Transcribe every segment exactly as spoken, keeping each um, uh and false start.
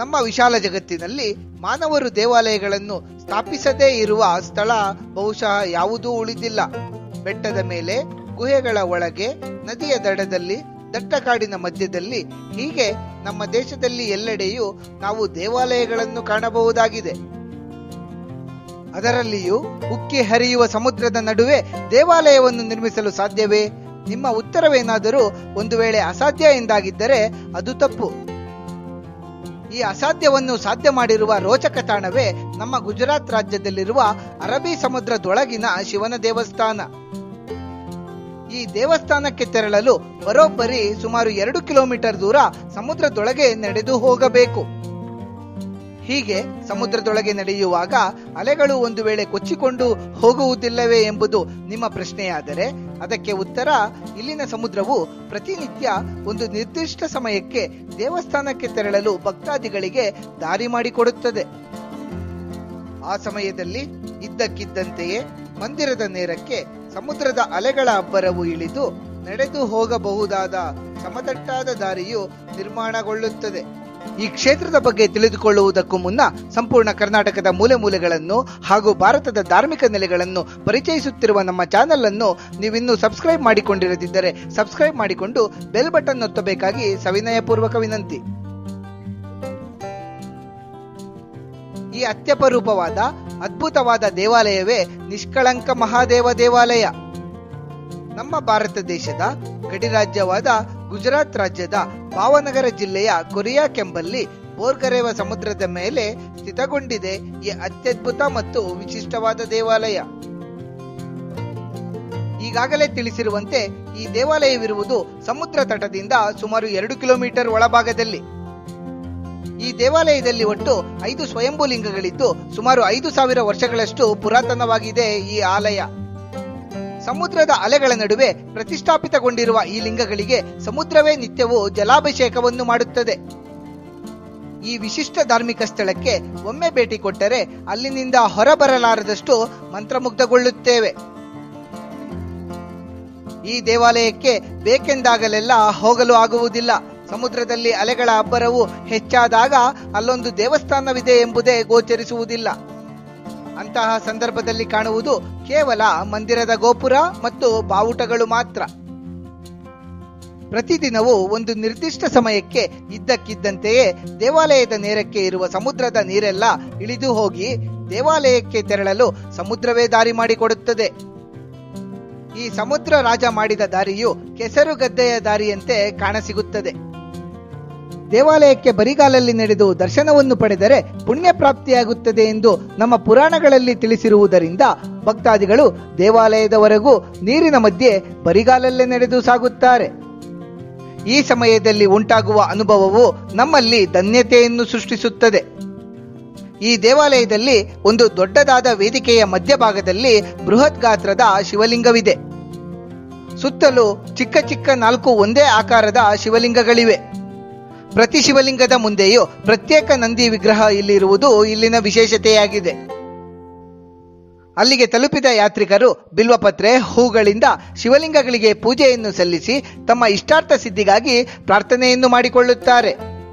ನಮ್ಮ ವಿಶಾಲ ಜಗತ್ತಿನಲ್ಲಿ ಮಾನವರು ದೇವಾಲಯಗಳನ್ನು ಸ್ಥಾಪಿಸದೇ ಇರುವ ಸ್ಥಳ ಬಹುಶಃ ಯಾವುದೂ ಉಳಿದಿಲ್ಲ. ಬೆಟ್ಟದ ಮೇಲೆ, ಗುಹೆಗಳ ಒಳಗೆ, ನದಿಯ ದಡದಲ್ಲಿ, ದಟ್ಟ ಕಾಡಿನ ಮಧ್ಯದಲ್ಲಿ, ಹೀಗೆ ನಮ್ಮ ದೇಶದಲ್ಲಿ ಎಲ್ಲೆಡೆಯೂ ನಾವು ದೇವಾಲಯಗಳನ್ನು ಕಾಣಬಹುದಾಗಿದೆ. ಅದರಲ್ಲಿಯೂ ಉಕ್ಕಿ ಹರಿಯುವ ಸಮುದ್ರದ ನಡುವೆ ದೇವಾಲಯವನ್ನು ನಿರ್ಮಿಸಲು ಸಾಧ್ಯವೇ? ನಿಮ್ಮ ಉತ್ತರವೇನಾದರೂ ಒಂದು ವೇಳೆ ಅಸಾಧ್ಯ ಎಂದಾಗಿದ್ದರೆ ಅದು ತಪ್ಪು. ಈ ಅಸಾಧ್ಯವನ್ನು ಸಾಧ್ಯ ಮಾಡಿರುವ ರೋಚಕ ತಾಣವೇ ನಮ್ಮ ಗುಜರಾತ್ ರಾಜ್ಯದಲ್ಲಿರುವ ಅರಬ್ಬಿ ಸಮುದ್ರದೊಳಗಿನ ಶಿವನ ದೇವಸ್ಥಾನ. ಈ ದೇವಸ್ಥಾನಕ್ಕೆ ತೆರಳಲು ಬರೋಬ್ಬರಿ ಸುಮಾರು ಎರಡು ಕಿಲೋಮೀಟರ್ ದೂರ ಸಮುದ್ರದೊಳಗೆ ನಡೆದು ಹೋಗಬೇಕು. ಹೀಗೆ ಸಮುದ್ರದೊಳಗೆ ನಡೆಯುವಾಗ ಅಲೆಗಳು ಒಂದು ವೇಳೆ ಕೊಚ್ಚಿಕೊಂಡು ಹೋಗುವುದಿಲ್ಲವೇ ಎಂಬುದು ನಿಮ್ಮ ಪ್ರಶ್ನೆಯಾದರೆ ಅದಕ್ಕೆ ಉತ್ತರ, ಇಲ್ಲಿನ ಸಮುದ್ರವು ಪ್ರತಿನಿತ್ಯ ಒಂದು ನಿರ್ದಿಷ್ಟ ಸಮಯಕ್ಕೆ ದೇವಸ್ಥಾನಕ್ಕೆ ತೆರಳಲು ಭಕ್ತಾದಿಗಳಿಗೆ ದಾರಿ ಮಾಡಿಕೊಡುತ್ತದೆ. ಆ ಸಮಯದಲ್ಲಿ ಇದ್ದಕ್ಕಿದ್ದಂತೆಯೇ ಮಂದಿರದ ನೇರಕ್ಕೆ ಸಮುದ್ರದ ಅಲೆಗಳ ಅಬ್ಬರವು ಇಳಿದು ನಡೆದು ಹೋಗಬಹುದಾದ ಸಮತಟ್ಟಾದ ದಾರಿಯು ನಿರ್ಮಾಣಗೊಳ್ಳುತ್ತದೆ. ಈ ಕ್ಷೇತ್ರದ ಬಗ್ಗೆ ತಿಳಿದುಕೊಳ್ಳುವುದಕ್ಕೂ ಮುನ್ನ ಸಂಪೂರ್ಣ ಕರ್ನಾಟಕದ ಮೂಲೆ ಮೂಲೆಗಳನ್ನು ಹಾಗೂ ಭಾರತದ ಧಾರ್ಮಿಕ ನೆಲೆಗಳನ್ನು ಪರಿಚಯಿಸುತ್ತಿರುವ ನಮ್ಮ ಚಾನೆಲ್ ಅನ್ನು ನೀವಿನ್ನೂ ಸಬ್ಸ್ಕ್ರೈಬ್ ಮಾಡಿಕೊಂಡಿರದಿದ್ದರೆ ಸಬ್ಸ್ಕ್ರೈಬ್ ಮಾಡಿಕೊಂಡು ಬೆಲ್ ಬಟನ್ ಒತ್ತಬೇಕಾಗಿ ಸವಿನಯಪೂರ್ವಕ ವಿನಂತಿ. ಈ ಅತ್ಯಪರೂಪವಾದ ಅದ್ಭುತವಾದ ದೇವಾಲಯವೇ ನಿಷ್ಕಳಂಕ ಮಹಾದೇವ ದೇವಾಲಯ. ನಮ್ಮ ಭಾರತ ದೇಶದ ಗಡಿರಾಜ್ಯವಾದ ಗುಜರಾತ್ ರಾಜ್ಯದ ಭಾವನಗರ ಜಿಲ್ಲೆಯ ಕೊರಿಯಾಕ್ ಎಂಬಲ್ಲಿ ಬೋರ್ಗರೆವ ಸಮುದ್ರದ ಮೇಲೆ ಸ್ಥಿತಗೊಂಡಿದೆ ಈ ಅತ್ಯದ್ಭುತ ಮತ್ತು ವಿಶಿಷ್ಟವಾದ ದೇವಾಲಯ. ಈಗಾಗಲೇ ತಿಳಿಸಿರುವಂತೆ ಈ ದೇವಾಲಯವಿರುವುದು ಸಮುದ್ರ ತಟದಿಂದ ಸುಮಾರು ಎರಡು ಕಿಲೋಮೀಟರ್ ಒಳಭಾಗದಲ್ಲಿ. ಈ ದೇವಾಲಯದಲ್ಲಿ ಒಟ್ಟು ಐದು ಸ್ವಯಂಭೂ ಲಿಂಗಗಳಿದ್ದು ಸುಮಾರು ಐದು ಸಾವಿರ ವರ್ಷಗಳಷ್ಟು ಪುರಾತನವಾಗಿದೆ ಈ ಆಲಯ. ಸಮುದ್ರದ ಅಲೆಗಳ ನಡುವೆ ಪ್ರತಿಷ್ಠಾಪಿತಗೊಂಡಿರುವ ಈ ಲಿಂಗಗಳಿಗೆ ಸಮುದ್ರವೇ ನಿತ್ಯವೂ ಜಲಾಭಿಷೇಕವನ್ನು ಮಾಡುತ್ತದೆ. ಈ ವಿಶಿಷ್ಟ ಧಾರ್ಮಿಕ ಸ್ಥಳಕ್ಕೆ ಒಮ್ಮೆ ಭೇಟಿ ಕೊಟ್ಟರೆ ಅಲ್ಲಿನಿಂದ ಹೊರಬರಲಾರದಷ್ಟು ಮಂತ್ರಮುಗ್ಧಗೊಳ್ಳುತ್ತೇವೆ. ಈ ದೇವಾಲಯಕ್ಕೆ ಬೇಕೆಂದಾಗಲೆಲ್ಲ ಹೋಗಲು ಆಗುವುದಿಲ್ಲ. ಸಮುದ್ರದಲ್ಲಿ ಅಲೆಗಳ ಅಬ್ಬರವು ಹೆಚ್ಚಾದಾಗ ಅಲ್ಲೊಂದು ದೇವಸ್ಥಾನವಿದೆ ಎಂಬುದೇ ಗೋಚರಿಸುವುದಿಲ್ಲ. ಅಂತಹ ಸಂದರ್ಭದಲ್ಲಿ ಕಾಣುವುದು ಕೇವಲ ಮಂದಿರದ ಗೋಪುರ ಮತ್ತು ಬಾವುಟಗಳು ಮಾತ್ರ. ಪ್ರತಿದಿನವೂ ಒಂದು ನಿರ್ದಿಷ್ಟ ಸಮಯಕ್ಕೆ ಇದ್ದಕ್ಕಿದ್ದಂತೆಯೇ ದೇವಾಲಯದ ನೇರಕ್ಕೆ ಇರುವ ಸಮುದ್ರದ ನೀರೆಲ್ಲ ಇಳಿದು ಹೋಗಿ ದೇವಾಲಯಕ್ಕೆ ತೆರಳಲು ಸಮುದ್ರವೇ ದಾರಿ ಮಾಡಿಕೊಡುತ್ತದೆ. ಈ ಸಮುದ್ರ ರಾಜ ಮಾಡಿದ ದಾರಿಯು ಕೆಸರು ಗದ್ದೆಯ ದಾರಿಯಂತೆ ಕಾಣಸಿಗುತ್ತದೆ. ದೇವಾಲಯಕ್ಕೆ ಬರಿಗಾಲಲ್ಲಿ ನಡೆದು ದರ್ಶನವನ್ನು ಪಡೆದರೆ ಪುಣ್ಯ ಪ್ರಾಪ್ತಿಯಾಗುತ್ತದೆ ಎಂದು ನಮ್ಮ ಪುರಾಣಗಳಲ್ಲಿ ತಿಳಿಸಿರುವುದರಿಂದ ಭಕ್ತಾದಿಗಳು ದೇವಾಲಯದವರೆಗೂ ನೀರಿನ ಮಧ್ಯೆ ಬರಿಗಾಲಲ್ಲೇ ನಡೆದು ಸಾಗುತ್ತಾರೆ. ಈ ಸಮಯದಲ್ಲಿ ಉಂಟಾಗುವ ಅನುಭವವು ನಮ್ಮಲ್ಲಿ ಧನ್ಯತೆಯನ್ನು ಸೃಷ್ಟಿಸುತ್ತದೆ. ಈ ದೇವಾಲಯದಲ್ಲಿ ಒಂದು ದೊಡ್ಡದಾದ ವೇದಿಕೆಯ ಮಧ್ಯಭಾಗದಲ್ಲಿ ಬೃಹತ್ ಗಾತ್ರದ ಶಿವಲಿಂಗವಿದೆ. ಸುತ್ತಲೂ ಚಿಕ್ಕ ಚಿಕ್ಕ ನಾಲ್ಕು ಒಂದೇ ಆಕಾರದ ಶಿವಲಿಂಗಗಳಿವೆ. ಪ್ರತಿ ಶಿವಲಿಂಗದ ಮುಂದೆಯೂ ಪ್ರತ್ಯೇಕ ನಂದಿ ವಿಗ್ರಹ ಇಲ್ಲಿರುವುದು ಇಲ್ಲಿನ ವಿಶೇಷತೆಯಾಗಿದೆ. ಅಲ್ಲಿಗೆ ತಲುಪಿದ ಯಾತ್ರಿಕರು ಬಿಲ್ವಪತ್ರೆ, ಹೂಗಳಿಂದ ಶಿವಲಿಂಗಗಳಿಗೆ ಪೂಜೆಯನ್ನು ಸಲ್ಲಿಸಿ ತಮ್ಮ ಇಷ್ಟಾರ್ಥ ಸಿದ್ಧಿಗಾಗಿ ಪ್ರಾರ್ಥನೆಯನ್ನು ಮಾಡಿಕೊಳ್ಳುತ್ತಾರೆ.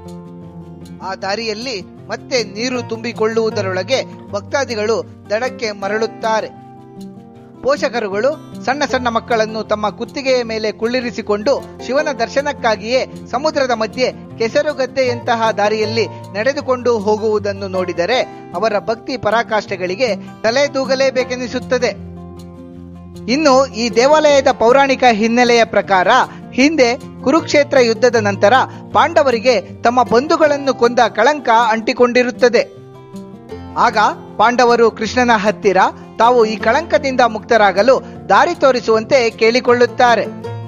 ಆ ದಾರಿಯಲ್ಲಿ ಮತ್ತೆ ನೀರು ತುಂಬಿಕೊಳ್ಳುವುದರೊಳಗೆ ಭಕ್ತಾದಿಗಳು ದಡಕ್ಕೆ ಮರಳುತ್ತಾರೆ. ಪೋಷಕರುಗಳು ಸಣ್ಣ ಸಣ್ಣ ಮಕ್ಕಳನ್ನು ತಮ್ಮ ಕುತ್ತಿಗೆಯ ಮೇಲೆ ಕುಳ್ಳಿರಿಸಿಕೊಂಡು ಶಿವನ ದರ್ಶನಕ್ಕಾಗಿಯೇ ಸಮುದ್ರದ ಮಧ್ಯೆ ಕೆಸರುಗದ್ದೆಯಂತಹ ದಾರಿಯಲ್ಲಿ ನಡೆದುಕೊಂಡು ಹೋಗುವುದನ್ನು ನೋಡಿದರೆ ಅವರ ಭಕ್ತಿ ಪರಾಕಾಷ್ಠೆಗಳಿಗೆ ತಲೆ ತೂಗಲೇಬೇಕೆನಿಸುತ್ತದೆ. ಇನ್ನು ಈ ದೇವಾಲಯದ ಪೌರಾಣಿಕ ಹಿನ್ನೆಲೆಯ ಪ್ರಕಾರ ಹಿಂದೆ ಕುರುಕ್ಷೇತ್ರ ಯುದ್ಧದ ನಂತರ ಪಾಂಡವರಿಗೆ ತಮ್ಮ ಬಂಧುಗಳನ್ನು ಕೊಂದ ಕಳಂಕ ಅಂಟಿಕೊಂಡಿರುತ್ತದೆ. ಆಗ ಪಾಂಡವರು ಕೃಷ್ಣನ ಹತ್ತಿರ ತಾವು ಈ ಕಳಂಕದಿಂದ ಮುಕ್ತರಾಗಲು ದಾರಿ ತೋರಿಸುವಂತೆ ಕೇಳಿಕೊಳ್ಳುತ್ತಾರೆ.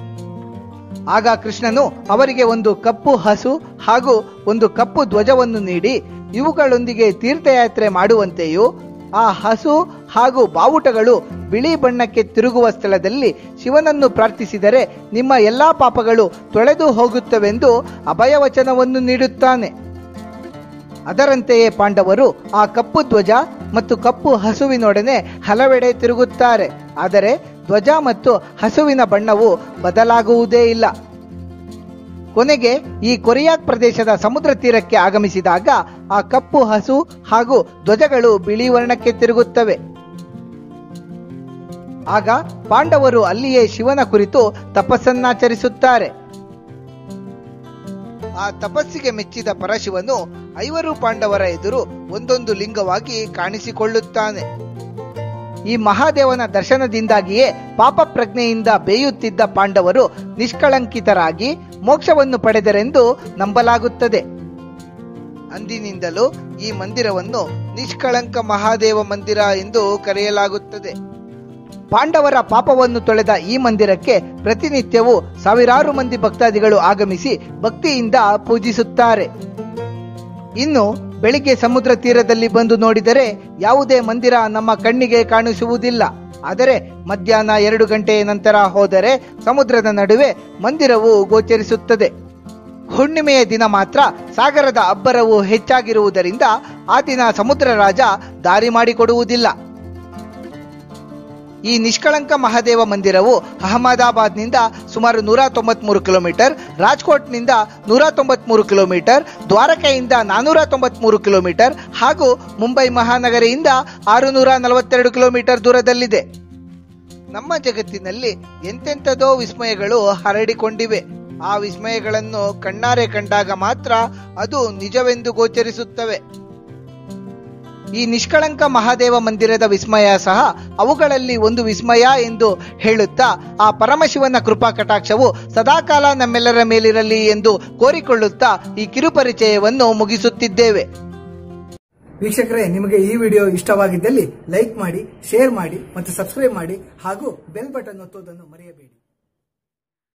ಆಗ ಕೃಷ್ಣನು ಅವರಿಗೆ ಒಂದು ಕಪ್ಪು ಹಸು ಹಾಗೂ ಒಂದು ಕಪ್ಪು ಧ್ವಜವನ್ನು ನೀಡಿ ಇವುಗಳೊಂದಿಗೆ ತೀರ್ಥಯಾತ್ರೆ ಮಾಡುವಂತೆಯೂ ಆ ಹಸು ಹಾಗೂ ಬಾವುಟಗಳು ಬಿಳಿ ಬಣ್ಣಕ್ಕೆ ತಿರುಗುವ ಸ್ಥಳದಲ್ಲಿ ಶಿವನನ್ನು ಪ್ರಾರ್ಥಿಸಿದರೆ ನಿಮ್ಮ ಎಲ್ಲಾ ಪಾಪಗಳು ತೊಳೆದು ಹೋಗುತ್ತವೆಂದು ಅಭಯವಚನವನ್ನು ನೀಡುತ್ತಾನೆ. ಅದರಂತೆಯೇ ಪಾಂಡವರು ಆ ಕಪ್ಪು ಧ್ವಜ ಮತ್ತು ಕಪ್ಪು ಹಸುವಿನೊಡನೆ ಹಲವೆಡೆ ತಿರುಗುತ್ತಾರೆ. ಆದರೆ ಧ್ವಜ ಮತ್ತು ಹಸುವಿನ ಬಣ್ಣವು ಬದಲಾಗುವುದೇ ಇಲ್ಲ. ಕೊನೆಗೆ ಈ ಕೊರಿಯಾಕ್ ಪ್ರದೇಶದ ಸಮುದ್ರ ತೀರಕ್ಕೆ ಆಗಮಿಸಿದಾಗ ಆ ಕಪ್ಪು ಹಸು ಹಾಗೂ ಧ್ವಜಗಳು ಬಿಳಿ ವರ್ಣಕ್ಕೆ ತಿರುಗುತ್ತವೆ. ಆಗ ಪಾಂಡವರು ಅಲ್ಲಿಯೇ ಶಿವನ ಕುರಿತು ತಪಸ್ಸನ್ನಾಚರಿಸುತ್ತಾರೆ. ಆ ತಪಸ್ಸಿಗೆ ಮೆಚ್ಚಿದ ಪರಶಿವನು ಐವರು ಪಾಂಡವರ ಎದುರು ಒಂದೊಂದು ಲಿಂಗವಾಗಿ ಕಾಣಿಸಿಕೊಳ್ಳುತ್ತಾನೆ. ಈ ಮಹಾದೇವನ ದರ್ಶನದಿಂದಾಗಿಯೇ ಪಾಪ ಪ್ರಜ್ಞೆಯಿಂದ ಬೇಯುತ್ತಿದ್ದ ಪಾಂಡವರು ನಿಷ್ಕಳಂಕಿತರಾಗಿ ಮೋಕ್ಷವನ್ನು ಪಡೆದರೆಂದು ನಂಬಲಾಗುತ್ತದೆ. ಅಂದಿನಿಂದಲೂ ಈ ಮಂದಿರವನ್ನು ನಿಷ್ಕಳಂಕ ಮಹಾದೇವ ಮಂದಿರ ಎಂದು ಕರೆಯಲಾಗುತ್ತದೆ. ಪಾಂಡವರ ಪಾಪವನ್ನು ತೊಳೆದ ಈ ಮಂದಿರಕ್ಕೆ ಪ್ರತಿನಿತ್ಯವೂ ಸಾವಿರಾರು ಮಂದಿ ಭಕ್ತಾದಿಗಳು ಆಗಮಿಸಿ ಭಕ್ತಿಯಿಂದ ಪೂಜಿಸುತ್ತಾರೆ. ಇನ್ನು ಬೆಳಿಗ್ಗೆ ಸಮುದ್ರ ತೀರದಲ್ಲಿ ಬಂದು ನೋಡಿದರೆ ಯಾವುದೇ ಮಂದಿರ ನಮ್ಮ ಕಣ್ಣಿಗೆ ಕಾಣಿಸುವುದಿಲ್ಲ. ಆದರೆ ಮಧ್ಯಾಹ್ನ ಎರಡು ಗಂಟೆಯ ನಂತರ ಹೋದರೆ ಸಮುದ್ರದ ನಡುವೆ ಮಂದಿರವು ಗೋಚರಿಸುತ್ತದೆ. ಹುಣ್ಣಿಮೆಯ ದಿನ ಮಾತ್ರ ಸಾಗರದ ಅಬ್ಬರವು ಹೆಚ್ಚಾಗಿರುವುದರಿಂದ ಆ ದಿನ ಸಮುದ್ರ ರಾಜ ದಾರಿ ಮಾಡಿಕೊಡುವುದಿಲ್ಲ. ಈ ನಿಷ್ಕಳಂಕ ಮಹಾದೇವ ಮಂದಿರವು ಅಹಮದಾಬಾದ್ನಿಂದ ಸುಮಾರು ನೂರ ತೊಂಬತ್ಮೂರು ಕಿಲೋಮೀಟರ್, ರಾಜ್ಕೋಟ್ನಿಂದ ನೂರ ತೊಂಬತ್ಮೂರು ಕಿಲೋಮೀಟರ್, ದ್ವಾರಕೆಯಿಂದ ನಾನೂರ ತೊಂಬತ್ಮೂರು ಕಿಲೋಮೀಟರ್ ಹಾಗೂ ಮುಂಬೈ ಮಹಾನಗರಿಯಿಂದ ಆರುನೂರ ನಲವತ್ತೆರಡು ಕಿಲೋಮೀಟರ್ ದೂರದಲ್ಲಿದೆ. ನಮ್ಮ ಜಗತ್ತಿನಲ್ಲಿ ಎಂತೆಂಥದೋ ವಿಸ್ಮಯಗಳು ಹರಡಿಕೊಂಡಿವೆ. ಆ ವಿಸ್ಮಯಗಳನ್ನು ಕಣ್ಣಾರೆ ಕಂಡಾಗ ಮಾತ್ರ ಅದು ನಿಜವೆಂದು ಗೋಚರಿಸುತ್ತವೆ. ಈ ನಿಷ್ಕಳಂಕ ಮಹಾದೇವ ಮಂದಿರದ ವಿಸ್ಮಯ ಸಹ ಅವುಗಳಲ್ಲಿ ಒಂದು ವಿಸ್ಮಯ ಎಂದು ಹೇಳುತ್ತಾ ಆ ಪರಮಶಿವನ ಕೃಪಾ ಕಟಾಕ್ಷವು ಸದಾಕಾಲ ನಮ್ಮೆಲ್ಲರ ಮೇಲಿರಲಿ ಎಂದು ಕೋರಿಕೊಳ್ಳುತ್ತಾ ಈ ಕಿರುಪರಿಚಯವನ್ನು ಮುಗಿಸುತ್ತಿದ್ದೇವೆ. ವೀಕ್ಷಕರೇ, ನಿಮಗೆ ಈ ವಿಡಿಯೋ ಇಷ್ಟವಾಗಿದ್ದಲ್ಲಿ ಲೈಕ್ ಮಾಡಿ, ಶೇರ್ ಮಾಡಿ ಮತ್ತು ಸಬ್ಸ್ಕ್ರೈಬ್ ಮಾಡಿ ಹಾಗೂ ಬೆಲ್ ಬಟನ್ ಒತ್ತುವುದನ್ನು ಮರೆಯಬೇಡಿ.